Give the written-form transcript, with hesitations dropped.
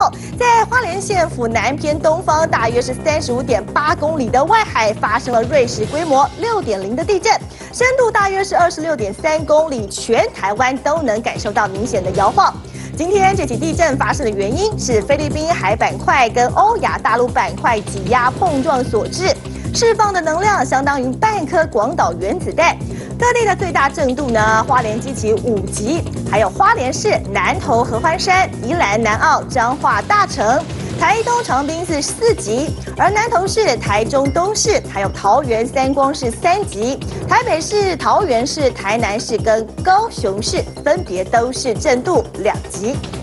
在花莲县府南偏东方，大约是35.8公里的外海，发生了瑞士规模6.0的地震，深度大约是26.3公里，全台湾都能感受到明显的摇晃。今天这起地震发生的原因是菲律宾海板块跟欧亚大陆板块挤压碰撞所致，释放的能量相当于半颗广岛原子弹。各地的最大震度呢，花莲基期5级，还有花莲市、南投合欢山、宜兰南澳、彰化大城、台东长滨是4级，而南投市、台中东市还有桃园三光是3级，台北市、桃园市、台南市跟高雄市分别都是震度2级。